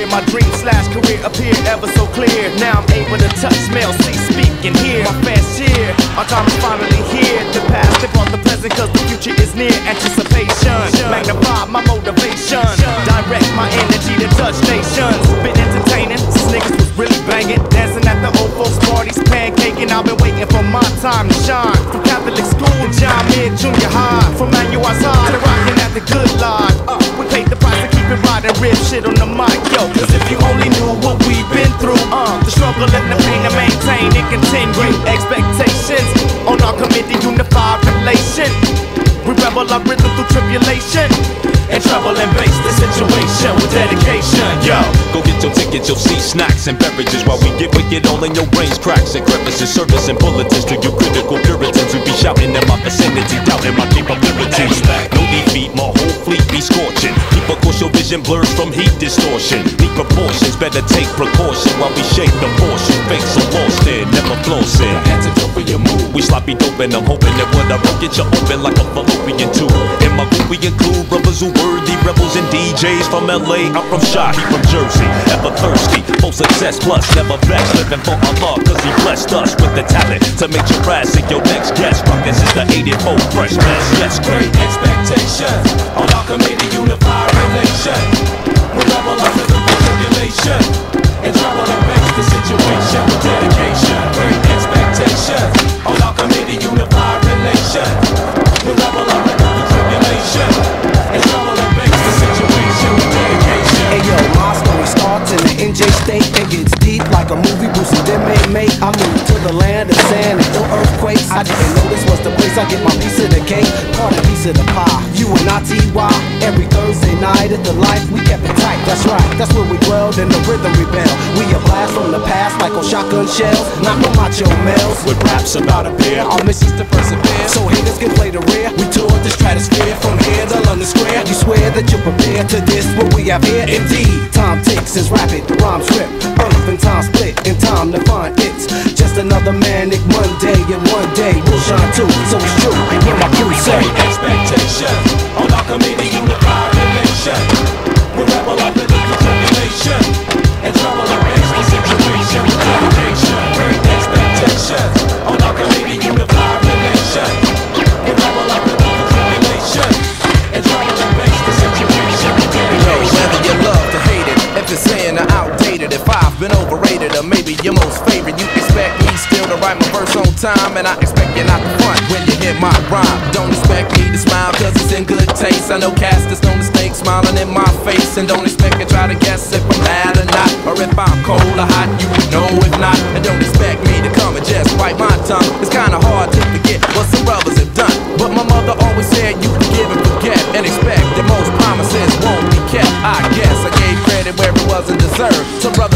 year, my dream slash career appeared ever so clear. Now I'm able to touch, smell, see, speak, and hear. My fast cheer, our time is finally here. The past they brought the present, cause the future is near. Anticipation, magnify my motivation. Direct my energy to touch nations. Been entertaining, since niggas was really banging. Dancing at the old folks parties, pancaking. I've been waiting for my time to shine. From Catholic school to John Mid Junior High. From Manual High to rocking at the Good Lodge. We paid the price to keep it riding, rip shit on the mic, yo. Cause if you only knew what we've been through, the struggle and the pain to maintain and continue. Expectations on our committee, unified relation. We rebel our rhythm through tribulation and trouble and face the situation with dedication, yo. Go get your tickets, you'll see snacks and beverages while we get wicked all in your brains, cracks and crevices. Service and bulletins to you critical puritans who be shouting in my vicinity, doubting my capabilities. No defeat, my whole fleet be scorching. Keep a course, your vision blurs from heat distortion. Need proportions, better take precaution while we shake the portion. Fake so lost in, never flossing. Antidote for your move, we sloppy dope and I'm hoping that what I wrote get you open like a fallopian tube. In my group we include brothers who worthy rebels and DJs from LA. I'm from Shahi, from Jersey, ever thirsty for success plus never vexed. Living for Allah cause he blessed us with the talent to make your ass your next guest. Rockin' since the 84 fresh mess. Yes, great expectations on our committee, unified relation. We level up with the tribulation and trouble and face the situation with dedication. Great expectations on our committee, unified relation. We level up with the tribulation and trouble and face the situation with dedication. Hey yo, my story starts in the NJ state and gets deep like a movie Bruce and them made. I moved to the land of sand and no earthquakes. I didn't know this was the place I get my piece of the cake, part a piece of the pie. You and I TY every Thursday night at the Life, we kept it tight. That's right, that's where we dwelled in the rhythm rebel. We a blast from the past like on shotgun shells, not no macho males with raps about a pair. Our mission's to persevere, so haters can play the rear. We toured the stratosphere from here to London Square. You swear that you're prepared to this, what we have here? Indeed, time ticks is rapid, the rhymes rip. Earth and time split, in time to find it's just another manic Monday, and one day we'll shine too. So it's true, when my crew say expectations on our committee, unified relation. We rebel up in the tribulation and trouble and face the situation with dedication. Great expectations on our committee, unified relation. We rebel up in the tribulation and trouble and face the situation with dedication. Whether you love to hate it, if it's saying or outdated, if I've been overrated or maybe your most favorite, you expect me still to write my verse on time, and I expect you not to front when you hear my rhyme. Don't expect me to smile cause it's in good taste. I know cast is known to snake smiling in my face, and don't expect you try to guess if I'm mad or not, or if I'm cold or hot, you know if not. And don't expect me to come and just bite my tongue. It's kinda hard to forget what some brothers have done, but my mother always said you can give and forget, and expect that most promises won't be kept. I guess I gave credit where it wasn't deserved. Some brothers